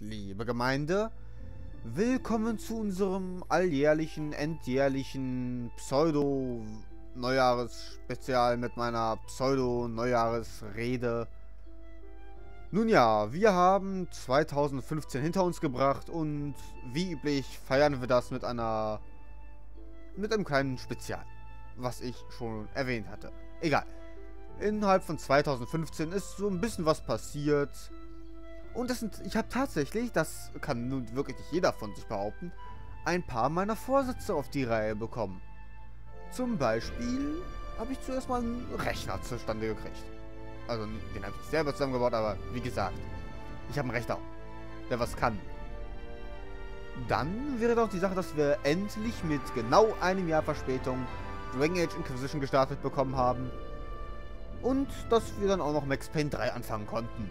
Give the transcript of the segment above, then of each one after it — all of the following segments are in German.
liebe Gemeinde. Willkommen zu unserem alljährlichen, endjährlichen Pseudo-Neujahres-Spezial mit meiner Pseudo-Neujahresrede. Nun ja, wir haben 2015 hinter uns gebracht und wie üblich feiern wir das mit einem kleinen Spezial, was ich schon erwähnt hatte. Egal. Innerhalb von 2015 ist so ein bisschen was passiert. Und ich habe tatsächlich, das kann nun wirklich nicht jeder von sich behaupten, ein paar meiner Vorsätze auf die Reihe bekommen. Zum Beispiel habe ich zuerst mal einen Rechner zustande gekriegt. Also, den habe ich selber zusammengebaut, aber wie gesagt, ich habe einen Rechner, der was kann. Dann wäre doch die Sache, dass wir endlich mit genau einem Jahr Verspätung Dragon Age Inquisition gestartet bekommen haben. Und dass wir dann auch noch Max Payne 3 anfangen konnten.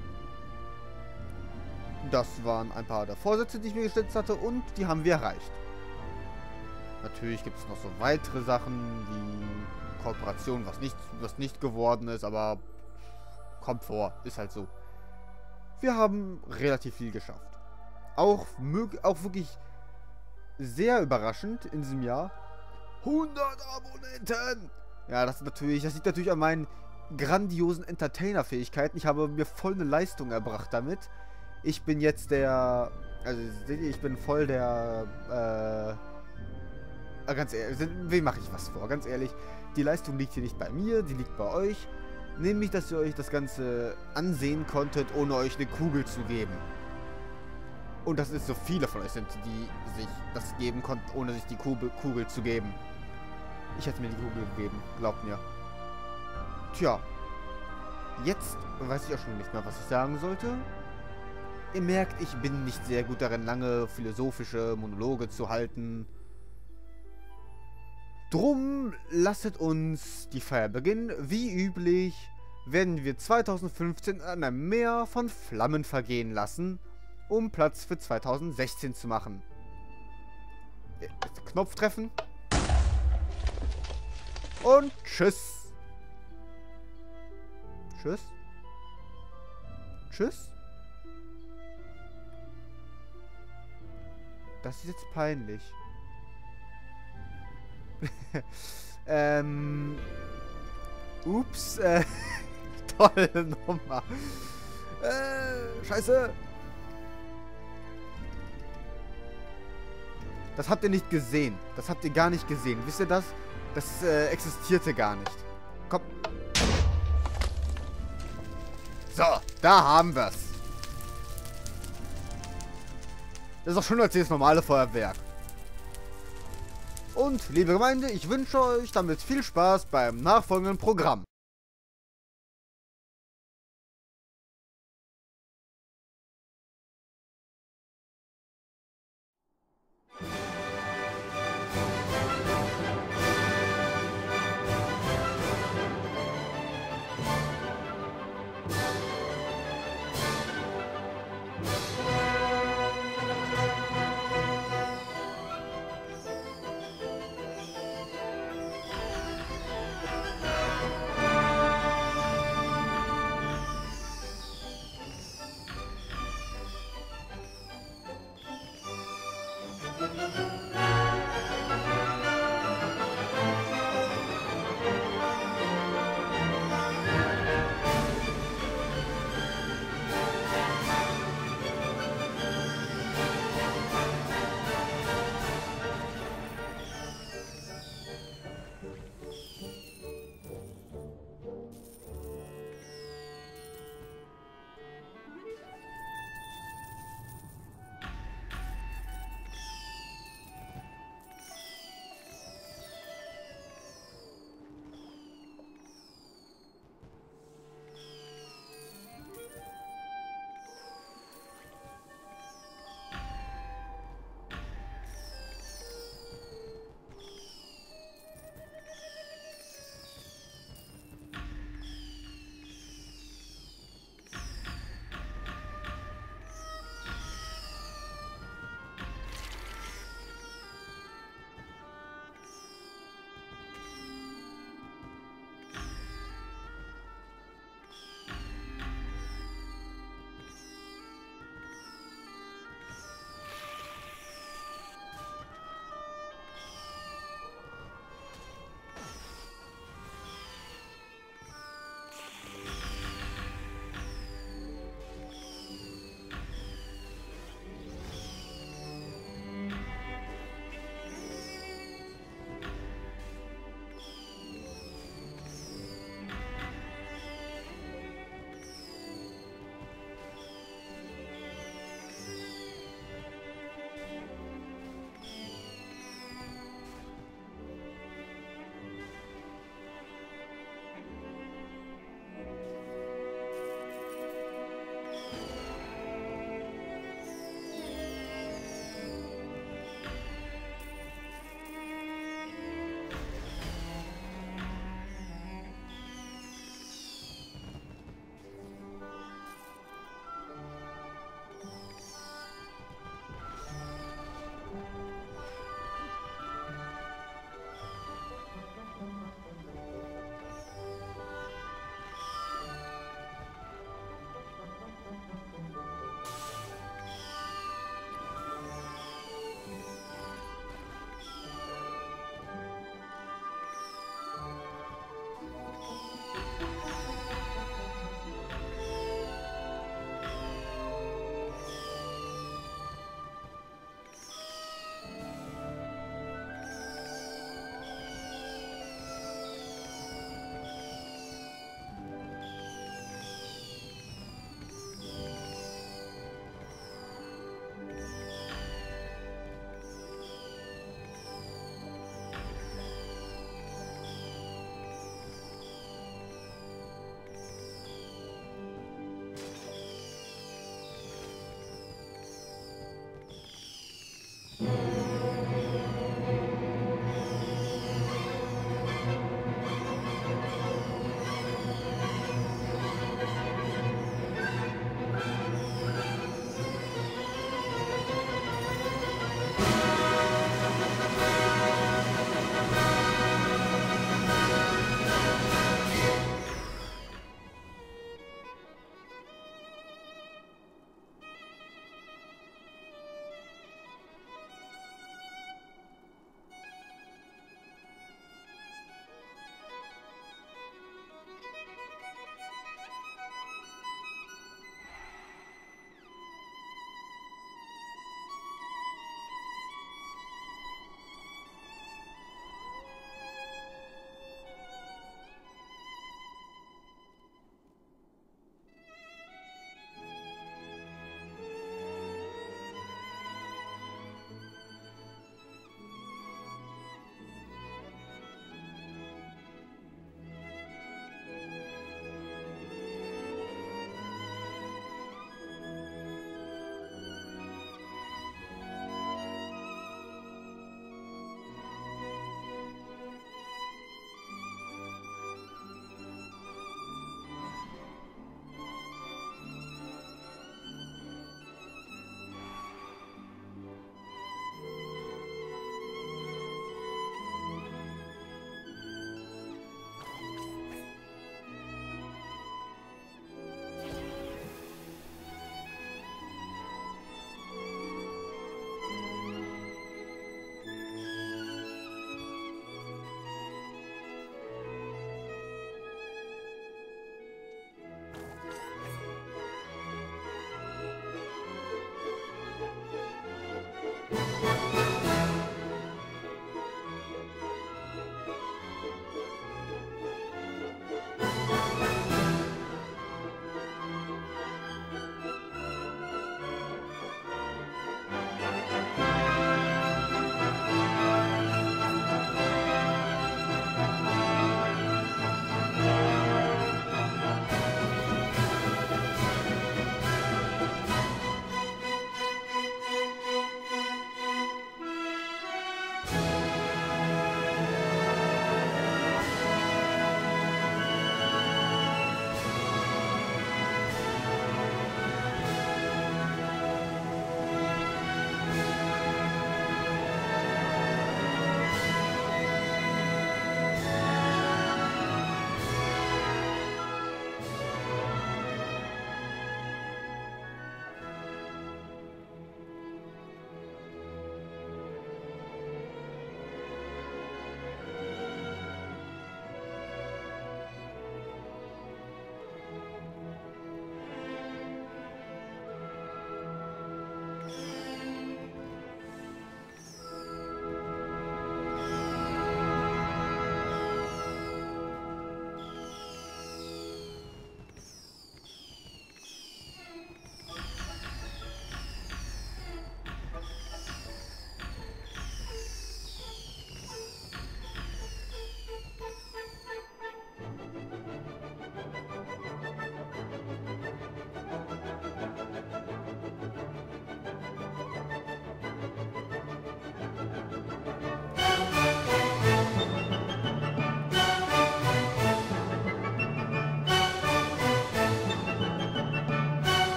Das waren ein paar der Vorsätze, die ich mir gesetzt hatte, und die haben wir erreicht. Natürlich gibt es noch so weitere Sachen wie Kooperation, was nicht geworden ist, aber kommt vor, ist halt so. Wir haben relativ viel geschafft. Auch wirklich sehr überraschend in diesem Jahr 100 Abonnenten! Ja, das liegt natürlich an meinen grandiosen Entertainer-Fähigkeiten. Ich habe mir voll eine Leistung erbracht damit. Ich bin jetzt ich bin voll ganz ehrlich, wem mache ich was vor? Ganz ehrlich, die Leistung liegt hier nicht bei mir, die liegt bei euch. Nämlich, dass ihr euch das Ganze ansehen konntet, ohne euch eine Kugel zu geben. Und dass es so viele von euch sind, die sich das geben konnten, ohne sich die Kugel zu geben. Ich hätte mir die Kugel gegeben, glaubt mir. Tja, jetzt weiß ich auch schon nicht mehr, was ich sagen sollte. Ihr merkt, ich bin nicht sehr gut darin, lange philosophische Monologe zu halten. Drum lasset uns die Feier beginnen. Wie üblich werden wir 2015 an einem Meer von Flammen vergehen lassen, um Platz für 2016 zu machen. Knopf treffen. Und tschüss. Tschüss. Tschüss. Das ist jetzt peinlich. Ups, tolle Nummer. Scheiße. Das habt ihr nicht gesehen. Das habt ihr gar nicht gesehen. Wisst ihr das? Das existierte gar nicht. Komm. So, da haben wir's. Das ist doch schöner als das normale Feuerwerk. Und, liebe Gemeinde, ich wünsche euch damit viel Spaß beim nachfolgenden Programm.